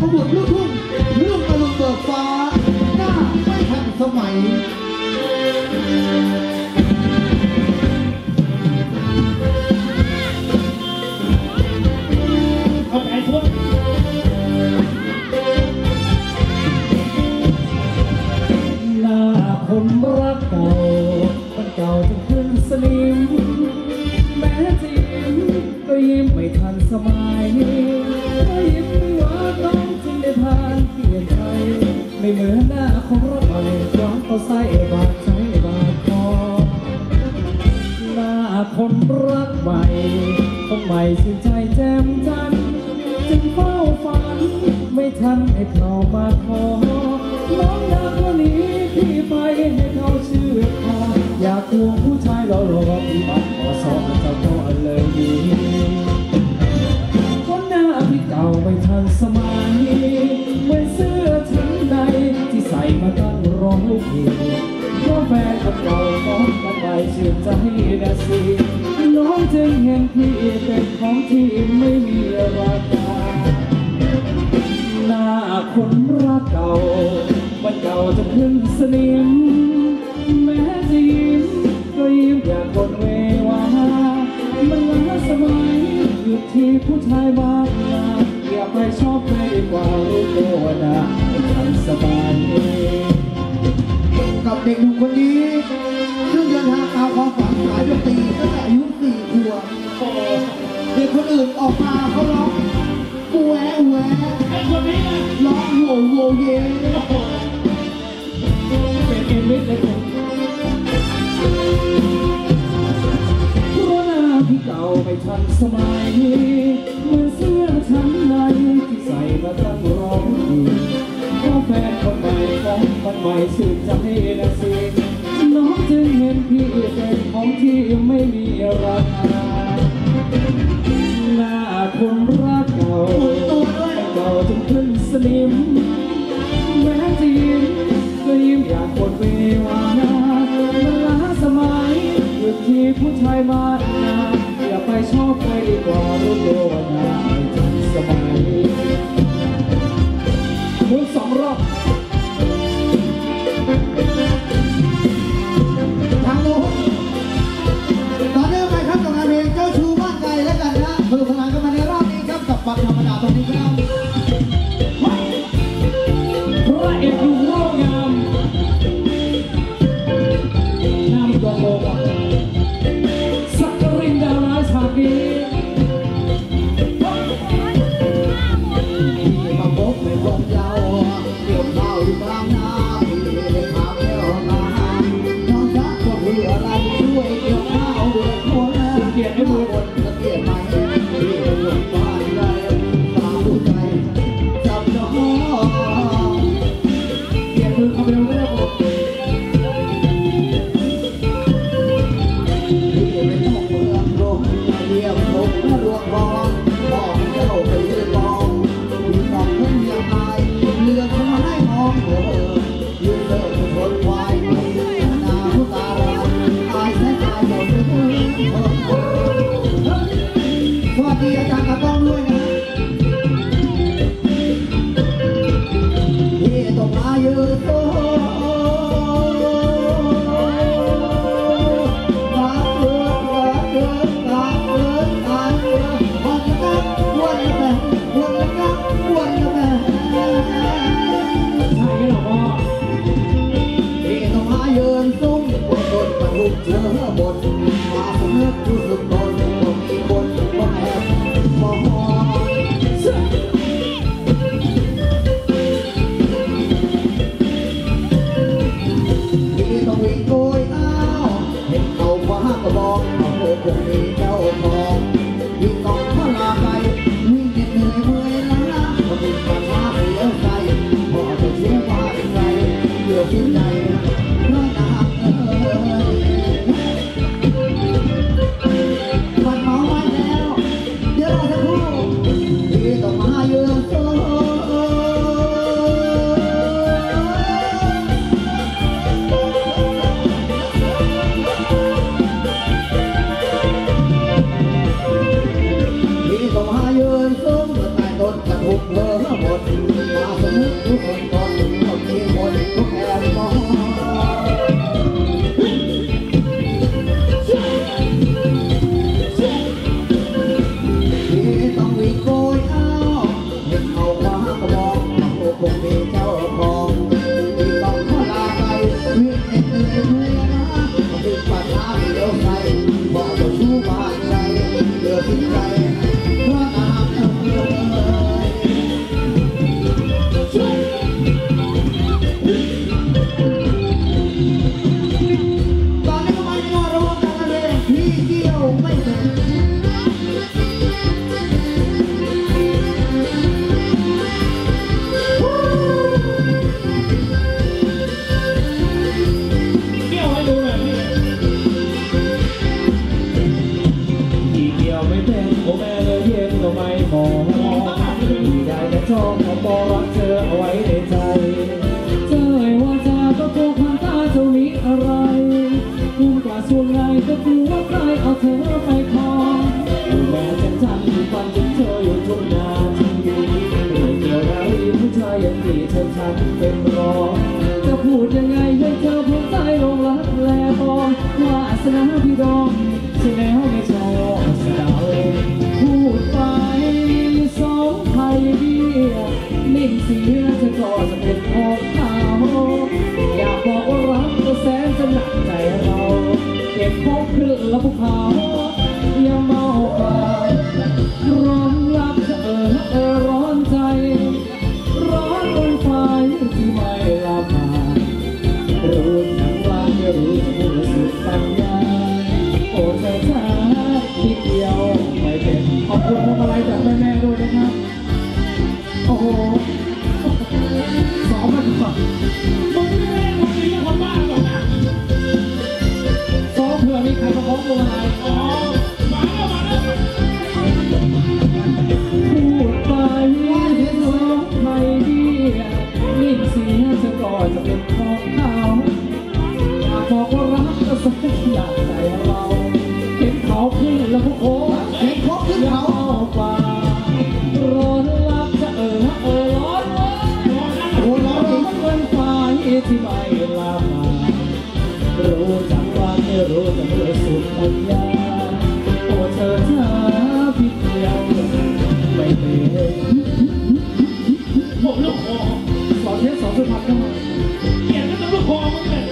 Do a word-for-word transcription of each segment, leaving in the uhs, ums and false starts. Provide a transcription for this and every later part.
ขบวนลูกทุ่งลูกตะลุงเบิกฟ้าหน้าไม่ทันสมัยเอาใจทั่วหน้าคนรักเก่ามันเก่าจนขึ้นสนิมแม้จะยิ้มก็ยิ้มไม่ทันสมัยก็ยิ้มไม่หวานน้องจึงได้ผ่านเปลี่ยนใจไม่เหมือนหน้าของรักใหม่ย้อนเข้าใส่บาดใจบาดคอหน้าคนรักใหม่คนใหม่ชื่นใจแจ่มจันทร์จึงเฝ้าฝันไม่ทันให้เขามาขอน้องอยากวันนี้พี่ไปให้เขาชื่อพออยากควงผู้ชายหล่อๆที่บ้านขอสอนเจ้าก็เลยดีคนหน้าพี่เก่าไม่ทันสมัยเหมือนเสื้อชั้นในที่ใส่มาตั้งร้องลูกพี่เพราะแฟนกับเก่าน้องกันไปชื่นใจนะสิน้องจึงเห็นพี่เป็นของที่ไม่มีราคาหน้าคนรักเก่ามันเก่าจนขึ้นสนิมแม้จะยิ้มก็ยิ้มอยากกดเววามันล้าสมัยหยุดที่ผู้ชายบ้านนาอย่าไปชอบใครดีกว่ารู้ตัวนะให้ทันสบายกับเด็กหนุ่มคนนี้ซึ่งเดินทางตามความฝันขายดนตรีตั้งแต่อายุสี่ขวบเด็กคนอื่นออกมาเขาร้องแหวะแหวะไอ้คนนี้นะร้องโวโวเย่เป็นเอ็นวิทเลยผมเพราะหน้าที่เก่าไม่ทันสมัยเหมือนเสื้อชั้นในที่ใส่มาตั้งร้องดีเพราะแฟนคนใหม่ของคนใหม่ชื่นใจนะสิน้องจึงเห็นพี่เป็นของที่ไม่มีราคาหน้าคนรักเก่าเก่าจนขึ้นสนิมแม้จะยิ้มก็ยิ้มอยากกดเววานามันล้าสมัยหยุดที่ผู้ชายมานาอย่าไปชอบใครดีกว่ารู้ตัวนะไม่ทันสมัยมุนสองรอบทางโน้นตอนนี้ไปครับกับงานเพลงเจ้าชู้บ้านไกลแล้วกันนะสนุกสนานกันมาในรอบนี้ครับกับบัตรธรรมดาตรงนี้ครับพระเอกอยู่โรงงามนามตัวโลกสักกรินดาราชากีที่มาพบในวงเยาเกี่ยวข้าวอยู่กลางนาที่ได้ถามแล้วมาน้องรักก็คืออะไรช่วยเกี่ยวข้าวด้วยคนเกียรติให้มือคนจะเกลียดไหมที่เป็นหลงบ้านไรตาดูใจจับน้องเกียรติมือเอาไปเอาไม่ได้ผมที่เป็นนอกเมืองโรงเรียบผมและรวงทองบอกเจ้าไปยืนมองที่มองขึ้นยังไงเลือกมาให้มองเธอยืนเดินบนควายหน้าผู้ตาอายแท้ตายหมดเลยสวัสดีอาจารย์กระต้องด้วยนะที่ต้องมายืนโตเจอบทมาสนึกรู้สึกตนต้องมีคนมาแอบมองที่ต้องวิ่งโกยอ้าวเห็นเขาฟ้ากระบอกเขาโลกคงมีเจ้าของวิ่งต้องพลาไปวิ่งเหนื่อยเมื่อยล้าพอติดมาช้าเสียใจพอจะเสียว่าอะไรเดือดที่ใจเพราะนางเอ๋ยมันเมาไว้แล้วเดี๋ยวเราจะพูดที่ต้องมาเยือนโซ่ที่ต้องมาเยือนโซ่เมื่อตายต้นกระทุกเบอร์หมดทุกคนก็ถึงคนมีคนทุกแอบมองที่ต้องวิ่งโกยเอาเห็นเอาคว้ากระบอกโอ้คงมีเจ้าของที่ต้องขอลาไปวิ่งเอ็ดเหนื่อยเมื่อยนะถึงป่าช้าเลี้ยวใส่บอกจะชู้บ้านใจเหลือสิ้นใจเพราะตามเธอตอนนี้ก็มาที่ว่าร้องกันเลยพี่เกี่ยวไม่เป็นชอบเขาบอกรักเธอเอาไว้ในใจเจอว่าจะก็โกงความตาเท่านี้อะไรกูกว่าส่วนไงก็กลัวใครเอาเธอไปครองแม้จะจันทร์ฟันถึงเธออยู่ทุกนาทีไม่เกี่ยวอะไรผู้ชายอย่างที่เธอฉันเป็นรองจะพูดยังไงให้เธอพูดใจลงรักแลบองว่าสนาพี่ดองใช่แล้วไม่ชอบสดาวพูดไปสองไทยดีนิ่งเสียเธอก็จะเป็นของเขาอยากบอกว่ารักก็แสนจะหนักใจเราเก็บพบขึ้นแล้วภูเขาอย่าเมาป่าร้อนรักเออเออร้อนใจร้อนบนไฟที่ไม่ละมารู้ทั้งวันไม่รู้จะรู้สึกปัญญาโอ้เธอช้าทีเดียวไม่เป็นขอบคุณพวงมาลัยจากแม่ๆด้วยนะครับโอ้โหสองพันกว่ามึงไม่ได้มึงมีคนบ้าหรอกนะสองเผื่อมีใครมาพ้องพวงมาลัยอ๋อมาแล้วมาแล้วพูดไปเห็นสองไม่ดีนิ่งเสียจะก่อนจะเป็นของเขาอยากบอกว่ารักก็สักอยากใจเราเห็นเขาขึ้นแล้วพวกโอ้เห็นเขาขึ้นเขาป่าร้อนรักจะเออเออร้อนโอ้ร้อนเงินไฟที่ไม่ลามารู้จักว่าไม่รู้จะเมื่อสุดปัญญาโอ้เธอช้าผิดเดียวไม่เป็นผมลูกคอสอนเทสสอนสุพรรณก็มาเกียรติก็ต้องลูกคอมึงเลย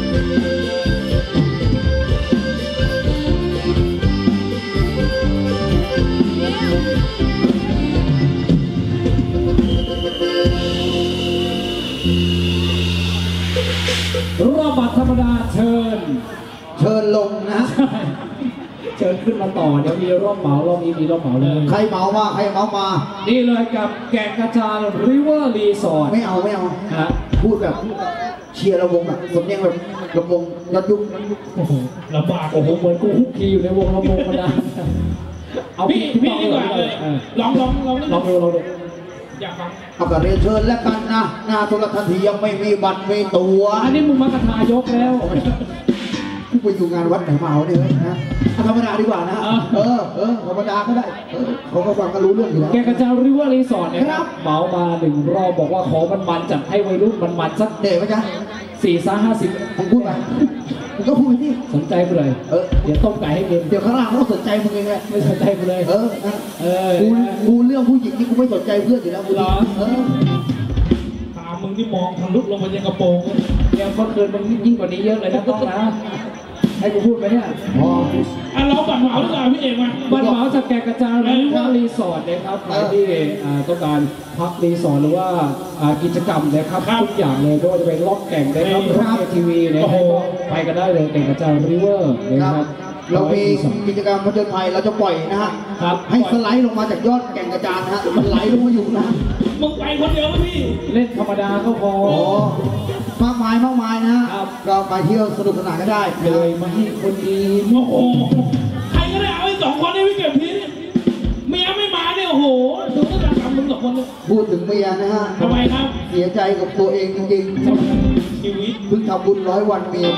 รอบบัตรธรรมดาเชิญเชิญลงนะเชิญขึ้นมาต่อเดี๋ยวมีรอบเหมารอบนี้มีรอบเหมาเลยใครเหมามาใครเหมามานี่เลยกับแก่งกระจานริเวอร์รีสอร์ทไม่เอาไม่เอาฮะพูดแบบเชียร์ระวงแบบสำเนียงแบบระวงยอดยุคโอ้โหลำบากโอ้โหเหมือนกูฮุกคีอยู่ในวงระวงมาได้เอาพี่พี่ดีกว่าเลยลองลองลองลองดูลองดูอยากฟังเอากระเรียนเชิญแล้วกันนะหน้าโทรทัศน์ที่ยังไม่มีบัตรไม่ตัวอันนี้มึงมากระทายกแล้วกูไปอยู่งานวัดไหนมาเนี่ยนะธรรมดาดีกว่านะเออเออธรรมดาก็ได้เขาก็ฟังก็รู้เรื่องอยู่แล้วแกกระจายริเวอร์รีสอร์ทเนี่ยเหมามาหนึ่งรอบบอกว่าขอมันมันจัดให้วัยรุ่นมันมันสักเด็กไหมจ๊ะสี่ซ่าห้าสิบผมพูดไปมึงก็พูดที่สนใจกูเลยเออเดี๋ยวต้มไก่ให้กินเดี๋ยวข้างล่างเขาสนใจมึงเองเลยไม่สนใจกูเลยเออเออกูกูเรื่องผู้หญิงนี่กูไม่สนใจเพื่อนอยู่แล้วกูเหรอเออตามึงที่มองทะลุลงมายังกระโปรงเนี่ยเมื่อคืนมันยิ่งกว่านี้เยอะเลยนะต้องนะให้กูพูดไปเนี่ยอ๋ออ่ะเราบัตรเหมาหรือเปล่าพี่เอกมาบัตรเหมาจากแก่กระจายริเวอร์รีสอร์ทนะครับใครที่ต้องการพักรีสอร์ทหรือว่ากิจกรรมนะครับทุกอย่างเลยไม่ว่าจะเป็นล็อกแก่งนะครับรถเอทีวีนะครับก็ไปกันได้เลยแก่งกระจายริเวอร์นะครับเรามีกิจกรรมผจญภัยเราจะปล่อยนะฮะให้สไลด์ลงมาจากยอดแก่งกระจานฮะมันไหลลงมาอยู่นะมึงไปคนเดียวพี่เล่นธรรมดาก็พอมากมายมากมายนะเราไปเที่ยวสนุกสนานก็ได้เลยมาให้คนดีโอ้โหใครก็ได้เอาไอ้สองคนนี้ไปเก็บทีเมียไม่มาเนี่ยโอ้โหดูตั้งแต่ทำมึงสองคนพูดถึงเมียนะฮะทำไมครับเสียใจกับตัวเองจริงๆชีวิตเพิ่งทำบุญร้อยวันเมีย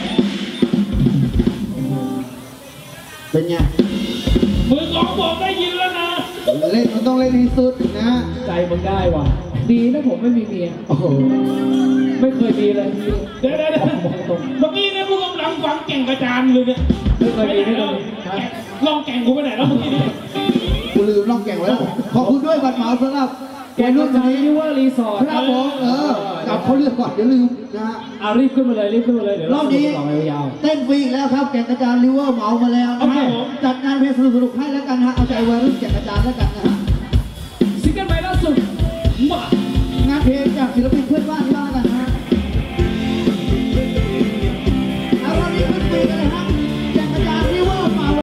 เป็นไงมือสองบอกได้ยินแล้วนะเล่นมันต้องเล่นให้สุดนะใจมึงได้ว่ะดีนะผมไม่มีเมียโอ้โหไม่เคยมีเลยเดี๋ยวเดี๋ยวเดี๋ยวเมื่อกี้เนี่ยกูกำลังฟังแก่งกระจานเลยเนี่ยไม่เคยมีไม่เคยมีลองแก่งกูไปไหนแล้วเมื่อกี้นี่กูลืมล่องแก่งแล้วขอบคุณด้วยบัตรเหมาสำหรับแกวัยรุ่รุ่นนนี้นี้ที่ว่ารีสอร์ทครับผมเออจับเขาเลือกก่อนอย่าลืมนะฮะเอารีบขึ้นมาเลยรีบขึ้นมาเลยเดี๋ยวรอบนี้ต่อไปยาวเต้นฟรีอีกแล้วครับแก่งกระจานริเวอร์เหมามาแล้วนะฮะจัดงานเพลงสนุกๆให้แล้วกันนะฮะเอาใจวัยรุ่นแก่งกระจานแล้วกันนะฮะซิงเกิลใหม่ล่าสุดมางานเพลงจากศิลปินเพื่อนบ้านที่เรา